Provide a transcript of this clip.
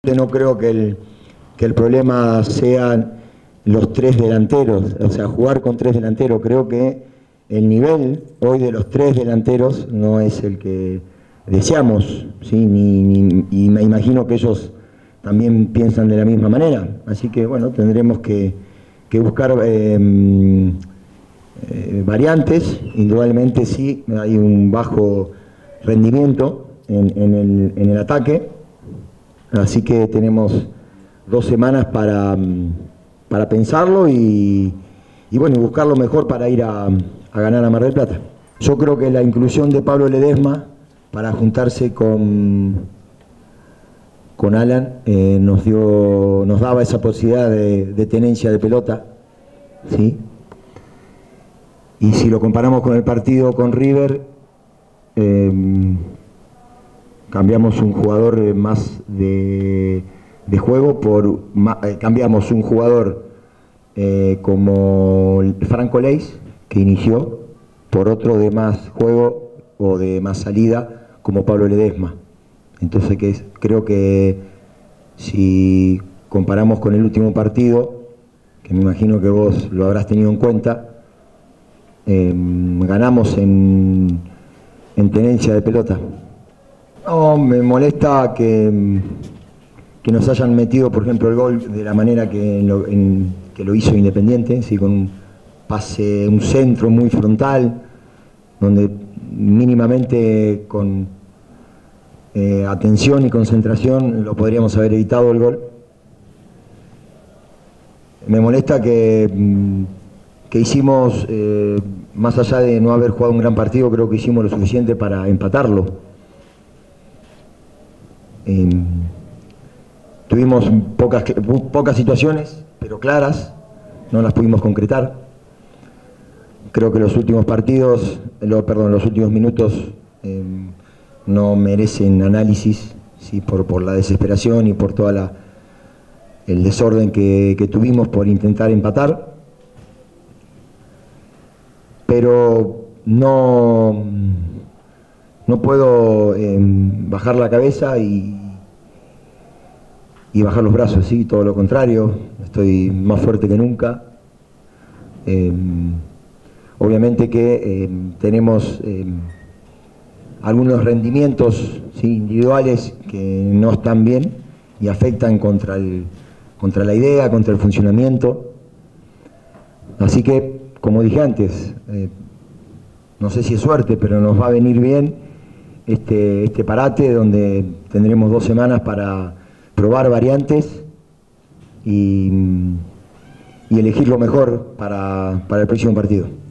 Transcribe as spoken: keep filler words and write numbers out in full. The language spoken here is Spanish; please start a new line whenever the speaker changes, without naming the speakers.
No creo que el, que el problema sean los tres delanteros, o sea, jugar con tres delanteros. Creo que el nivel hoy de los tres delanteros no es el que deseamos, ¿sí? ni, ni, y me imagino que ellos también piensan de la misma manera. Así que, bueno, tendremos que, que buscar eh, eh, variantes. Indudablemente sí, hay un bajo rendimiento en, en, el, en el ataque. Así que tenemos dos semanas para, para pensarlo y, y bueno, buscar lo mejor para ir a, a ganar a Mar del Plata. Yo creo que la inclusión de Pablo Ledesma para juntarse con, con Alan eh, nos, dio, nos daba esa posibilidad de, de tenencia de pelota, ¿sí? Y si lo comparamos con el partido con River, eh, cambiamos un jugador más de, de juego por eh, cambiamos un jugador eh, como Franco Leis, que inició, por otro de más juego o de más salida como Pablo Ledesma. Entonces que es, creo que si comparamos con el último partido, que me imagino que vos lo habrás tenido en cuenta, eh, ganamos en, en tenencia de pelota. No, me molesta que, que nos hayan metido, por ejemplo, el gol de la manera que lo, en, que lo hizo Independiente, ¿sí? Con un pase, un centro muy frontal, donde mínimamente con eh, atención y concentración lo podríamos haber evitado el gol. Me molesta que, que hicimos, eh, más allá de no haber jugado un gran partido, creo que hicimos lo suficiente para empatarlo. Eh, tuvimos pocas, pocas situaciones, pero claras, no las pudimos concretar. Creo que los últimos partidos, lo, perdón, los últimos minutos eh, no merecen análisis, ¿sí? por, por la desesperación y por todo el desorden que, que tuvimos por intentar empatar. Pero no... No puedo eh, bajar la cabeza y, y bajar los brazos, ¿sí? Todo lo contrario, estoy más fuerte que nunca. Eh, obviamente que eh, tenemos eh, algunos rendimientos, ¿sí? individuales que no están bien y afectan contra, el, contra la idea, contra el funcionamiento. Así que, como dije antes, eh, no sé si es suerte, pero nos va a venir bien Este, este parate donde tendremos dos semanas para probar variantes y, y elegir lo mejor para, para el próximo partido.